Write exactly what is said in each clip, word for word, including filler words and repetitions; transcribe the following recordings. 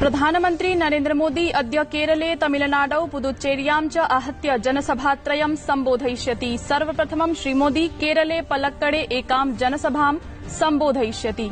प्रधानमन्त्री नरेन्द्र मोदी अद्य केरले तमिलनाडौ पुदुच्चेर्यां च आहत्य जनसभात्रयं सम्बोधयिष्यति। सर्वप्रथमं श्रीमोदी केरले पलक्कडे एकां जनसभां सम्बोधयिष्यति।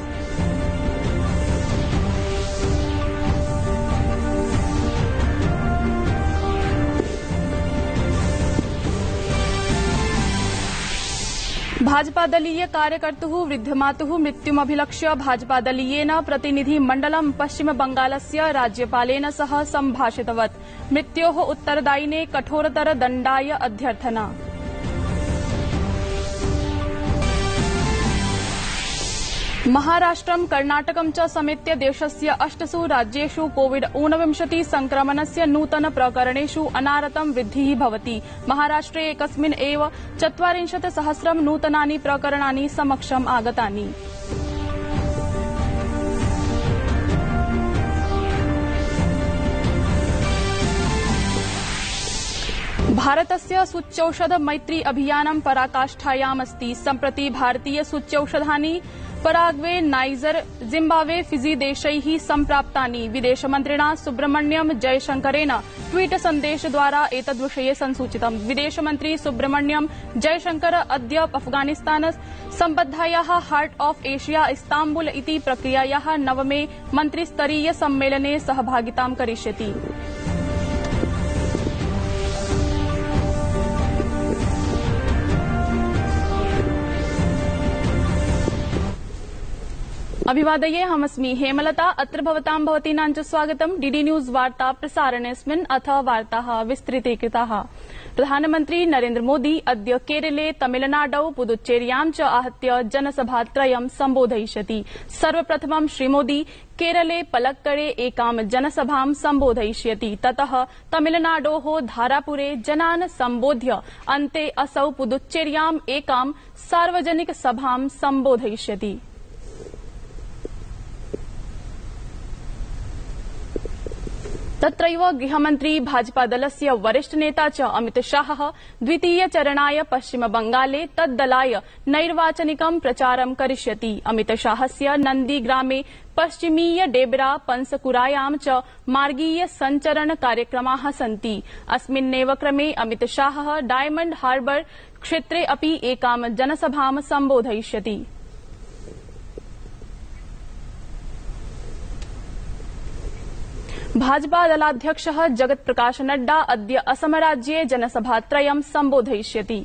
भाजपादलीय कार्यकर्तुः वृद्धमातुः मृत्युमभिलक्ष्य भाजपादलीयेन प्रतिनिधिमण्डलं पश्चिमबंगालस्य राज्यपालेन सह सम्भाषितवत्। मृत्योः उत्तरदायिने कठोरतरदण्डाय अध्यर्थना। महाराष्ट्रं कर्णाटकं च समेत्य देशस्य अष्टसु राज्येषु कोविड ऊनविंशति संक्रमणस्य नूतन प्रकरणेषु अनारतं वृद्धिः भवति। महाराष्ट्रे एकस्मिन् एव चत्वारिंशत् सहस्रं नूतनानि प्रकरणानि समक्षम् आगतानि। भारतस्य सूच्यौषध मैत्री अभियानं पराकाष्ठायामस्ति। सम्प्रति भारतीय सूच्यौषधानि पराग्वे, नाइजर, जिम्बाब्वे, फिजी देशैः सम्प्राप्तानि। विदेशमन्त्रिणा सुब्रह्मण्यम जयशंकरेण ट्वीट सन्देशद्वारा एतद्विषये संसूचितम्। विदेशमन्त्री सुब्रह्मण्यम जयशंकर अद्य अफगानिस्तान सम्बद्धायाः हार्ट ऑफ एशिया इस्ताम्बुल इति प्रक्रियायाः नवमे मन्त्रिस्तरीय सम्मेलने सहभागितां करिष्यति। अभिवादये, हमस्मि हेमलता। अत्र भवतां भवतीनां च स्वागतम् डीडी न्यूज वार्ता प्रसारणेऽस्मिन्। अथ वार्ताः विस्तृतीकृताः। प्रधानमन्त्री नरेन्द्र मोदी अद्य केरले तमिलनाडौ पुदुच्चेर्यां च आहत्य जनसभात्रयं सम्बोधयिष्यति। सर्वप्रथमं श्रीमोदी केरले पलक्कडे एकां जनसभां सम्बोधयिष्यति। ततः तमिलनाडोः धारापुरे जनान् सम्बोध्य अन्ते असौ पुदुच्चेर्याम् एकां सार्वजनिक सभां सम्बोधयिष्यति। तत्रैव गृहमन्त्री भाजपादलस्य वरिष्ठनेता च अमितशाहः द्वितीयचरणाय पश्चिमबंगाले तद्दलाय नैर्वाचनिकं प्रचारं करिष्यति। अमितशाहस्य नन्दीग्रामे पश्चिमीय डेबरा पंसकुरायां च मार्गीय सञ्चरण कार्यक्रमाः सन्ति। अस्मिन्नेव क्रमे अमितशाहः डायमण्ड हार्बर क्षेत्रे अपि एकां जनसभां सम्बोधयिष्यति। भाजपा दलाध्यक्षः जगत प्रकाश नड्डा अद्य असमराज्ये जनसभात्रयं सम्बोधयिष्यति।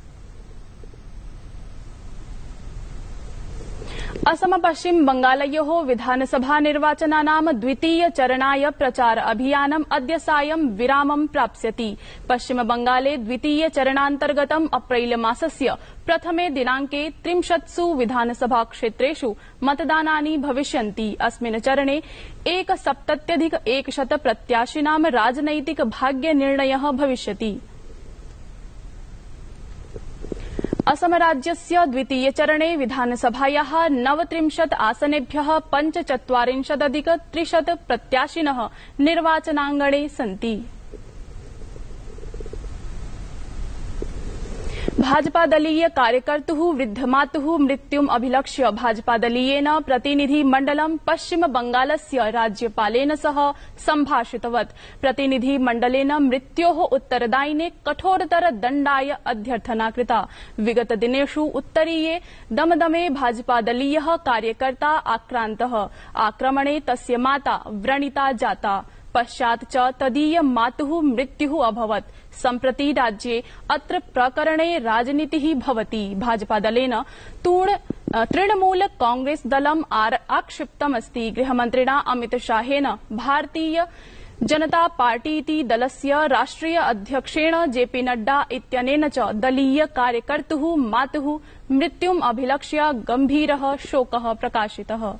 असम पश्चिम बंगालयोः विधानसभा निर्वाचनानां द्वितीयचरणाय प्रचार अभियानम् अद्य सायं विरामं प्राप्स्यति। पश्चिम बंगाले द्वितीयचरणान्तर्गतम् अप्रैल मासस्य प्रथमे दिनांके त्रिंशत्सु विधानसभा क्षेत्रेषु मतदानानि भविष्यन्ति। अस्मिन् चरणे एकसप्तत्यधिक एकशत प्रत्याशिनां राजनैतिक भाग्यनिर्णयः भविष्यति। असमराज्यस्य द्वितीयचरणे विधानसभायाः नवत्रिंशत् आसनेभ्यः पञ्चचत्वारिंशदधिक त्रिशत प्रत्याशिनः निर्वाचनाङ्गणे सन्ति। भाजपादलीय कार्यकर्तुः वृद्धमातुः मृत्युम् अभिलक्ष्य भाजपादलीयेन प्रतिनिधिमण्डलं पश्चिमबंगालस्य राज्यपालेन सह सम्भाषितवत्। प्रतिनिधिमण्डलेन मृत्योः उत्तरदायिने कठोरतरदण्डाय अध्यर्थना कृता। विगतदिनेषु उत्तरीये दमदमे भाजपादलीयः कार्यकर्ता आक्रान्तः। आक्रमणे तस्य माता व्रणिता जाता। पश्चात् च तदीय मातुः मृत्युः अभवत्। सम्प्रति राज्ये अत्र प्रकरणे राजनीतिः भवति। भाजपादलेन तृणमूल कांग्रेस दलम् आक्षिप्तमस्ति। गृहमन्त्रिणा अमितशाहेन भारतीय जनता पार्टी इति दलस्य राष्ट्रिय अध्यक्षेण जेपी नड्डा इत्यनेन च दलीय कार्यकर्तुः मातुः मृत्युम् अभिलक्ष्य गम्भीरः शोकः प्रकाशितः।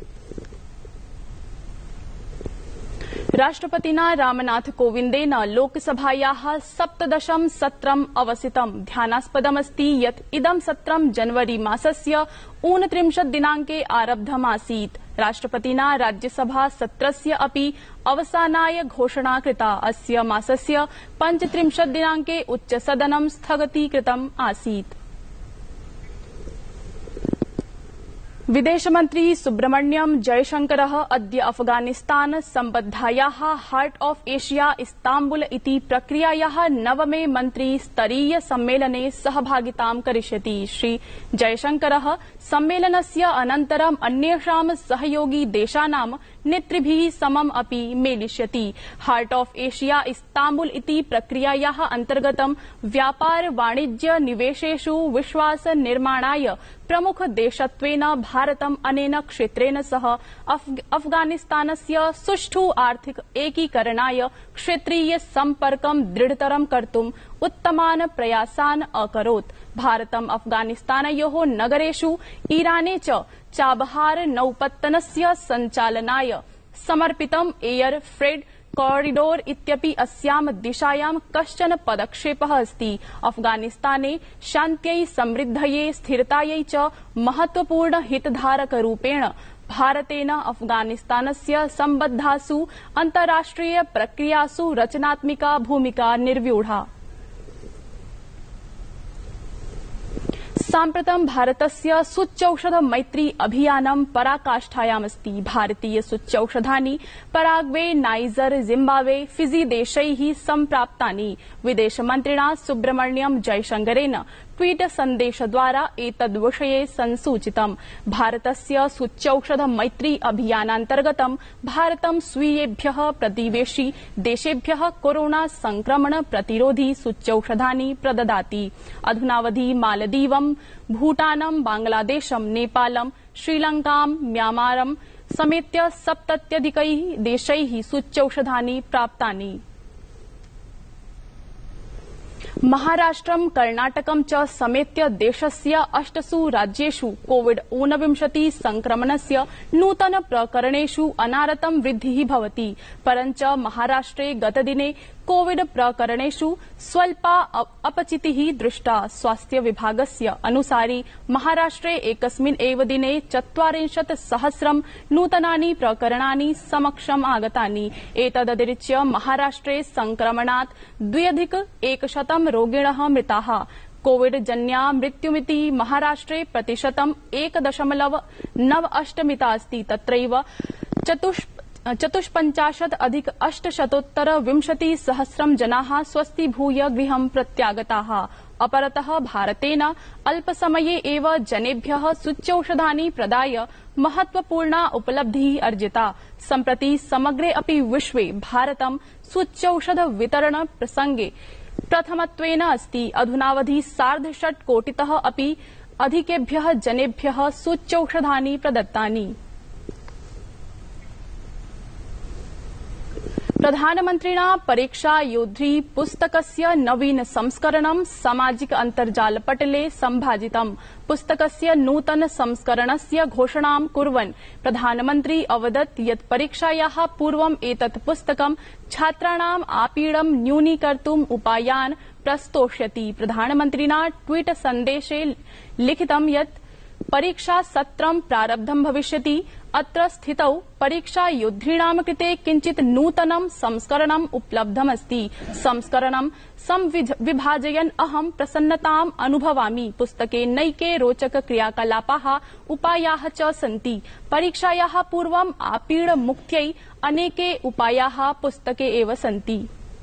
राष्ट्रपतिना रामनाथ कोविन्देन लोकसभायाः सप्तदशं सत्रम् अवसितम्। ध्यानास्पदमस्ति यत् इदं सत्रं जनवरी मासस्य ऊनत्रिंशत् दिनांके आरब्धमासीत्। राष्ट्रपतिना राज्यसभा सत्रस्य अपि अवसानाय घोषणा कृता। अस्य मासस्य पञ्चत्रिंशत् दिनांके उच्चसदनं स्थगतीकृतम् आसीत्। विदेशमन्त्री सुब्रह्मण्यम जयशंकरः अद्य अफगानिस्तान सम्बद्धायाः हार्ट ऑफ एशिया इस्ताम्बुल इति प्रक्रियायाः नवमे मन्त्री स्तरीय सम्मेलने सहभागितां करिष्यति। श्री जयशंकरः सम्मेलनस्य अनन्तरं अन्येषां सहयोगी देशानां नेतृभिः समम् अपि मेलिष्यति। हार्ट ऑफ एशिया इस्ताम्बुल इति प्रक्रियायाः अन्तर्गतं व्यापार वाणिज्य निवेशेषु विश्वास निर्माणाय प्रमुख देशत्वेन भारतम् अनेन क्षेत्रेण सह अफगानिस्तानस्य सुष्ठु आर्थिक एकीकरणाय क्षेत्रीय सम्पर्कं दृढतरं कर्तुम् उत्तमान् प्रयासान् अकरोत्। भारतम् अफगानिस्तानयोः नगरेषु ईराने च चाबहार नौपत्तनस्य सञ्चालनाय समर्पितम् एयर फ्रेट कॉरिडोर इत्यपि अस्यां दिशायां कश्चन पदक्षेपः अस्ति। अफगानिस्ताने शान्त्यै समृद्धये स्थिरतायै च महत्वपूर्ण हितधारकरूपेण भारतेन अफगानिस्तानस्य सम्बद्धासु अन्ताराष्ट्रिय प्रक्रियासु रचनात्मिका भूमिका निर्व्यूढा। साम्प्रतं भारतस्य सूच्यौषध मैत्री अभियानं पराकाष्ठायामस्ति। भारतीय सूच्यौषधानि पराग्वे, नाइजर, जिम्बाब्वे, फिजी देशैः सम्प्राप्तानि। विदेशमन्त्रिणा सुब्रह्मण्यम जयशंकरेण ट्वीट सन्देशद्वारा एतद्विषये संसूचितम्। भारतस्य सूच्यौषध मैत्री अभियानान्तर्गतं भारतं स्वीयेभ्यः प्रतिवेशि देशेभ्यः कोरोना संक्रमण प्रतिरोधि सूच्यौषधानि प्रददाति। अधुनावधि मालदीवं, भूटानं, बांग्लादेशं, नेपालं, श्रीलंकां, म्यांमारं समेत्य सप्तत्यधिकैः देशैः सूच्यौषधानि प्राप्तानि। महाराष्ट्रं, कर्णाटकं च समेत्य देशस्य अष्टसु राज्येषु कोविड ऊनविंशति संक्रमणस्य नूतन प्रकरणेषु अनारतं वृद्धिः भवति। परञ्च महाराष्ट्रे गतदिने कोविड प्रकरणेषु स्वल्पा अपचितिः दृष्टा। स्वास्थ्य विभागस्य अनुसारि महाराष्ट्रे एकस्मिन् एव दिने चत्वारिंशत् सहस्रं नूतनानि प्रकरणानि समक्षम् आगतानि। एतदतिरिच्य महाराष्ट्रे संक्रमणात् द्व्यधिक एकशतं रोगिणः मृताः। कोविड जन्या मृत्युमिति महाराष्ट्रे प्रतिशतम् एक दशमलव नव अष्ट मिता अस्ति। तत्रैव चतुष् चतुष्पञ्चाशत् अधिक अष्टशतोत्तर विंशति सहस्रं जनाः स्वस्थीभूय गृहं प्रत्यागताः। अपरतः भारतेन अल्पसमये एव जनेभ्यः सूच्यौषधानि प्रदाय महत्वपूर्णा उपलब्धिः अर्जिता। सम्प्रति समग्रे अपि विश्वे भारतं सूच्यौषध वितरण प्रसंगे प्रथमत्वेन अस्ति। अधुनावधि सार्ध षट् कोटितः अपि अधिकेभ्यः जनेभ्यः सूच्यौषधानि प्रदत्तानि। प्रधानमन्त्रिणा परीक्षा योद्ध्री पुस्तकस्य नवीन संस्करणं सामाजिक अन्तर्जालपटले सम्भाजितम्। पुस्तकस्य नूतन संस्करणस्य घोषणां कुर्वन् प्रधानमन्त्री अवदत् यत् परीक्षायाः पूर्वम् एतत् पुस्तकं छात्राणाम् आपीडं न्यूनीकर्तुम् उपायान् प्रस्तोष्यति। प्रधानमन्त्रिणा ट्वीट सन्देशे लिखितं यत् परीक्षा सत्रं प्रारब्धं भविष्यति। अत्र स्थितौ परीक्षा योद्ध्रीणां कृते किञ्चित् नूतनं संस्करणम् उपलब्धमस्ति। संस्करणं संविभाजयन् अहं प्रसन्नताम् अनुभवामि। पुस्तके नैके रोचक क्रियाकलापाः, उपायाः च सन्ति। परीक्षायाः पूर्वम् आपीडमुक्त्यै अनेके उपायाः पुस्तके एव सन्ति।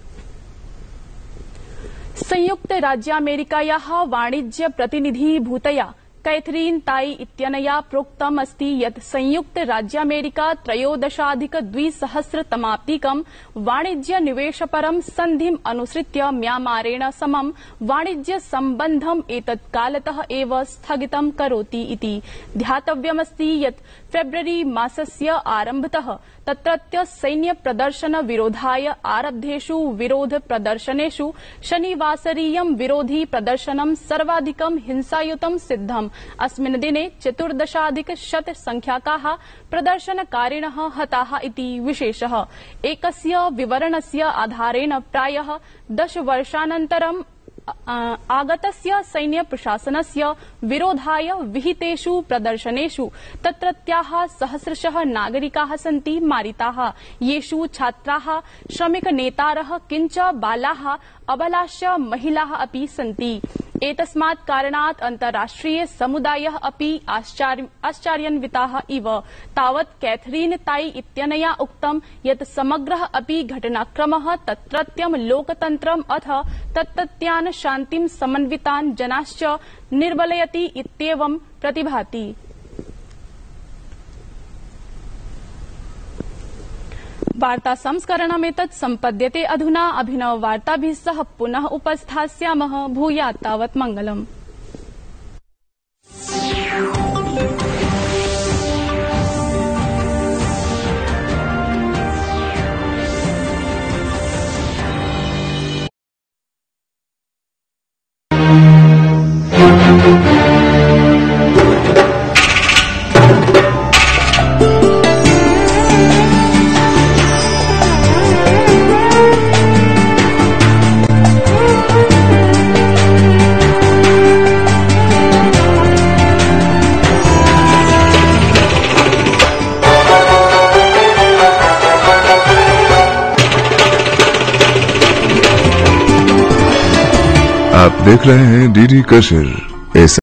संयुक्त राज्यामेरिकायाः वाणिज्य प्रतिनिधिभूतया कैथरीन ताई इत्यनया प्रोक्तम् अस्ति यत् संयुक्त राज्यामेरिका त्रयोदशाधिक द्विसहस्रतमाब्दीकं वाणिज्य निवेशपरं सन्धिम् अनुसृत्य म्यांमारेण समं वाणिज्य सम्बन्धम् एतत् कालतः एव स्थगितं करोति इति। ध्यातव्यमस्ति यत् फेब्रुअरी मासस्य आरम्भतः तत्रत्य सैन्य प्रदर्शन विरोधाय आरब्धेषु विरोध प्रदर्शनेषु शनिवासरीयं विरोधि प्रदर्शनं सर्वाधिकं हिंसायुतं सिद्धम्। अस्मिन् दिने चतुर्दशाधिक शत संख्याकाः प्रदर्शनकारिणः हताः इति विशेषः। एकस्य विवरणस्य आधारेण प्रायः दशवर्षानन्तरं आगतस्य सैन्य प्रशासनस्य विरोधाय विहितेषु प्रदर्शनेषु तत्रत्याः सहस्रशः नागरिकाः सन्ति मारिताः, येषु छात्राः, श्रमिकनेतारः, किञ्च बालाः, अबलाश्च महिलाः अपि सन्ति। एतस्मात् कारणात् अन्ताराष्ट्रिय समुदायः अपि आश्चर्यान्विताः इव। तावत् कैथरीन ताई इत्यनया उक्तं यत् समग्रः अपि घटनाक्रमः तत्रत्यं लोकतन्त्रम् अथ तत्तत्यान् शान्तिं समन्वितान् जनाश्च निर्बलयति इत्येवं प्रतिभाति। वार्ता संस्करणमेतत् सम्पद्यते अधुना। अभिनव वार्ताभिः सह पुनः उपस्थास्यामः। भूयात् तावत् मङ्गलम्। आप देख रहे हैं डीडी कशिर।